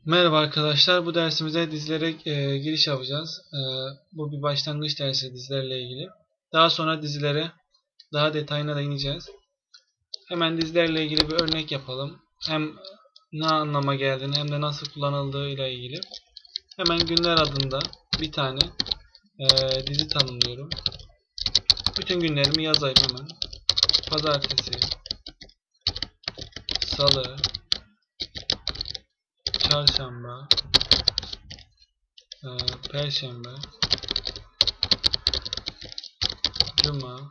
Merhaba arkadaşlar. Bu dersimize dizilere giriş yapacağız. Bu bir başlangıç dersi dizilerle ilgili. Daha sonra dizilere daha detayına da ineceğiz. Hemen dizilerle ilgili bir örnek yapalım. Hem ne anlama geldiğini hem de nasıl kullanıldığı ile ilgili. Hemen günler adında bir tane dizi tanımlıyorum. Bütün günlerimi yazayım hemen. Pazartesi, Salı, Çarşamba, Perşembe, Cuma,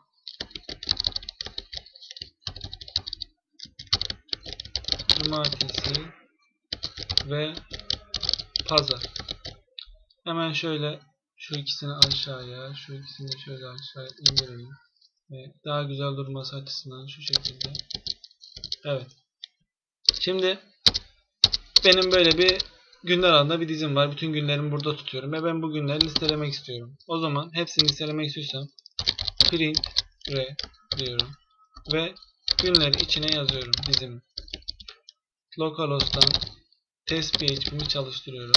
Cumartesi ve Pazar. Hemen şöyle şu ikisini aşağıya, şu ikisini de şöyle aşağı indirelim. Daha güzel durması açısından şu şekilde. Evet. Şimdi benim böyle bir günler adında bir dizim var. Bütün günlerimi burada tutuyorum ve ben bu günleri listelemek istiyorum. O zaman hepsini listelemek istiyorsam print r diyorum ve günleri içine yazıyorum dizimi. Localhost'tan test php'mi çalıştırıyorum.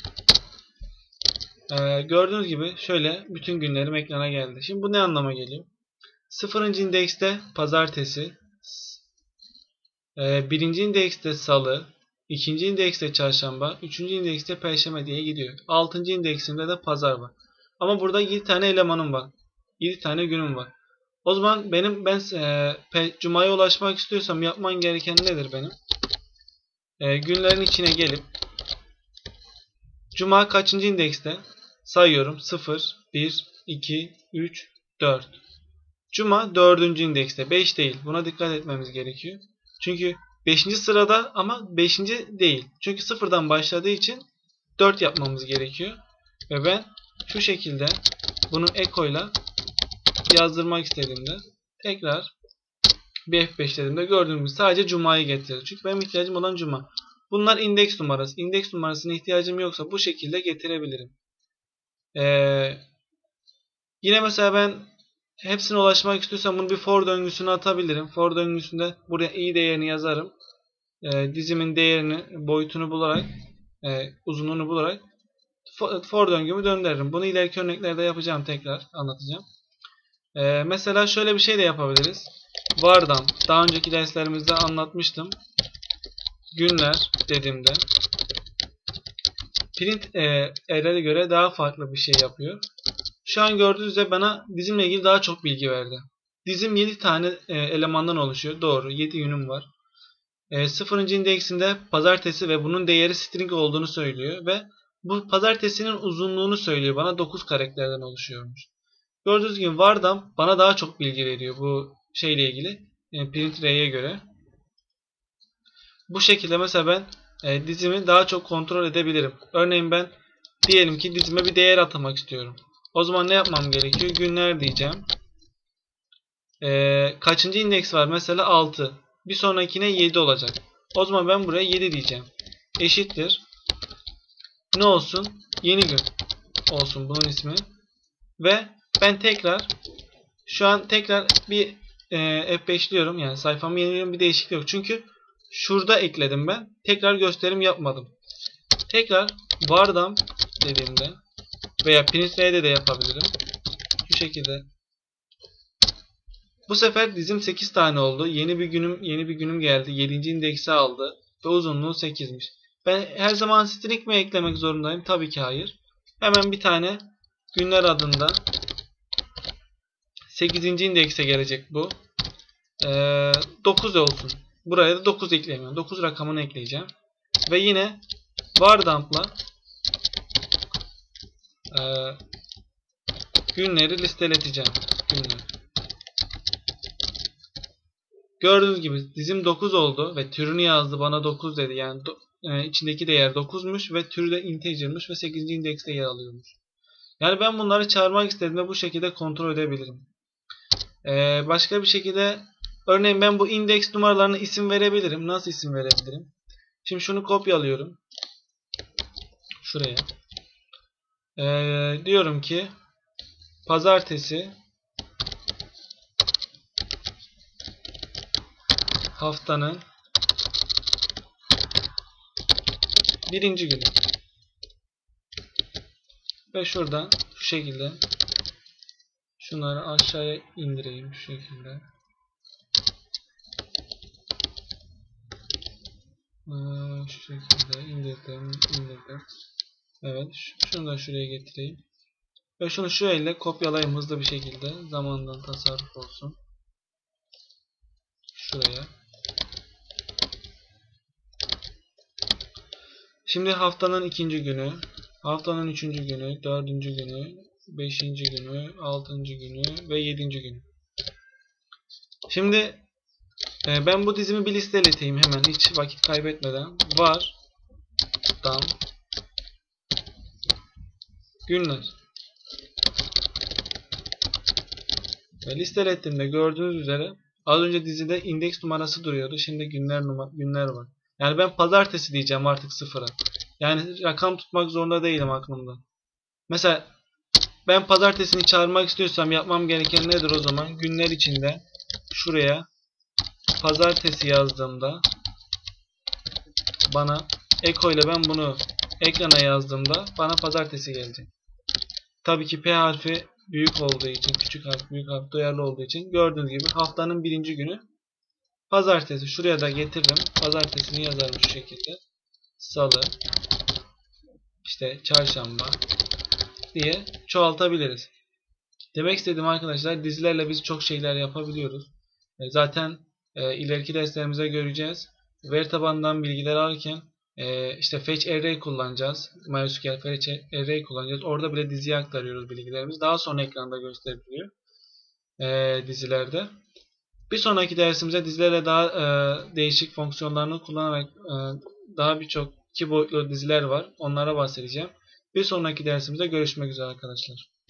Gördüğünüz gibi şöyle bütün günlerim ekrana geldi. Şimdi bu ne anlama geliyor? 0. indekste pazartesi, 1. indekste salı, 2. indekste çarşamba, 3. indekste perşembe diye gidiyor. 6. indeksimde de pazar var. Ama burada 7 tane elemanım var. 7 tane günüm var. O zaman ben Cuma'ya ulaşmak istiyorsam yapman gereken nedir benim? Günlerin içine gelip Cuma kaçıncı indekste? Sayıyorum. 0, 1, 2, 3, 4. Cuma 4. indekste. 5 değil. Buna dikkat etmemiz gerekiyor. Çünkü 5. sırada ama 5. değil. Çünkü sıfırdan başladığı için 4 yapmamız gerekiyor. Ve ben şu şekilde bunu ekoyla yazdırmak istediğimde tekrar bir F5 dediğimde gördüğünüz gibi sadece Cuma'yı getirir. Çünkü benim ihtiyacım olan Cuma. Bunlar indeks numarası. İndeks numarasına ihtiyacım yoksa bu şekilde getirebilirim. Yine mesela ben hepsine ulaşmak istiyorsam bunu bir for döngüsüne atabilirim. For döngüsünde buraya i değerini yazarım. Dizimin değerini, boyutunu bularak, uzunluğunu bularak for döngümü döndürürüm. Bunu ileriki örneklerde yapacağım, tekrar anlatacağım. Mesela şöyle bir şey de yapabiliriz. Vardan, daha önceki derslerimizde anlatmıştım. Günler dediğimde print error'e göre daha farklı bir şey yapıyor. Şu an gördüğünüz üzere bana dizimle ilgili daha çok bilgi verdi. Dizim 7 tane elemandan oluşuyor. Doğru, 7 yönüm var. 0. indeksinde pazartesi ve bunun değeri string olduğunu söylüyor ve bu pazartesinin uzunluğunu söylüyor. Bana 9 karakterden oluşuyormuş. Gördüğünüz gibi Vardan bana daha çok bilgi veriyor bu şeyle ilgili. Print R'ye göre. Bu şekilde mesela ben dizimi daha çok kontrol edebilirim. Örneğin ben diyelim ki dizime bir değer atamak istiyorum. O zaman ne yapmam gerekiyor? Günler diyeceğim. Kaçıncı indeks var? Mesela 6. Bir sonrakine 7 olacak. O zaman ben buraya 7 diyeceğim. Eşittir. Ne olsun? Yeni gün olsun bunun ismi. Ve ben şu an tekrar bir F5'liyorum. Yani sayfamı yeniliyorum, bir değişiklik yok. Çünkü şurada ekledim ben. Tekrar gösterim yapmadım. Tekrar vardan dediğimde veya printr'de de yapabilirim. Şu şekilde. Bu sefer dizim 8 tane oldu. Yeni bir günüm geldi. 7. indeksi aldı ve uzunluğu 8'miş. Ben her zaman string mi eklemek zorundayım? Tabii ki hayır. Hemen bir tane günler adında 8. indekse gelecek bu. 9 olsun. Buraya da 9 ekleyeyim. 9 rakamını ekleyeceğim. Ve yine vardamp'la günleri listeleteceğim. Günler. Gördüğünüz gibi dizim 9 oldu ve türünü yazdı, bana 9 dedi. Yani içindeki değer 9'muş ve türü de integer'mış ve 8. indekste yer alıyormuş. Yani ben bunları çağırmak istediğimde bu şekilde kontrol edebilirim. Başka bir şekilde örneğin ben bu indeks numaralarına isim verebilirim. Nasıl isim verebilirim? Şimdi şunu kopyalıyorum. Şuraya. Diyorum ki pazartesi haftanın birinci günü. Ve şuradan şu şekilde şunları aşağıya indireyim şu şekilde. Şu şekilde indirdim. Evet, şunu da şuraya getireyim. Ve şunu şu elle kopyalayayım hızlı bir şekilde. Zamandan tasarruf olsun. Şuraya. Şimdi haftanın ikinci günü, haftanın üçüncü günü, dördüncü günü, beşinci günü, altıncı günü ve yedinci günü. Şimdi ben bu dizimi bir listeleteyim hemen hiç vakit kaybetmeden. Var'dan günler. Ve listelettiğimde gördüğünüz üzere az önce dizide indeks numarası duruyordu. Şimdi günler var. Yani ben pazartesi diyeceğim artık sıfıra. Yani rakam tutmak zorunda değilim aklımda. Mesela ben pazartesini çağırmak istiyorsam yapmam gereken nedir o zaman? Günler içinde şuraya pazartesi yazdığımda bana Eko ile ben bunu ekrana yazdığımda bana pazartesi gelecek. Tabii ki P harfi büyük olduğu için, küçük harf, büyük harf duyarlı olduğu için gördüğünüz gibi haftanın birinci günü pazartesi. Şuraya da getirdim. Pazartesini yazarım şu şekilde. Salı, işte çarşamba diye çoğaltabiliriz. Demek istediğim arkadaşlar dizilerle biz çok şeyler yapabiliyoruz. Zaten ileriki derslerimize göreceğiz. Veri tabanından bilgiler alırken işte fetch array kullanacağız. MySQL fetch array kullanacağız. Orada bile diziye aktarıyoruz bilgilerimizi. Daha sonra ekranda gösteriliyor dizilerde. Bir sonraki dersimize dizilerle daha değişik fonksiyonlarını kullanarak daha birçok iki boyutlu diziler var. Onlara bahsedeceğim. Bir sonraki dersimizde görüşmek üzere arkadaşlar.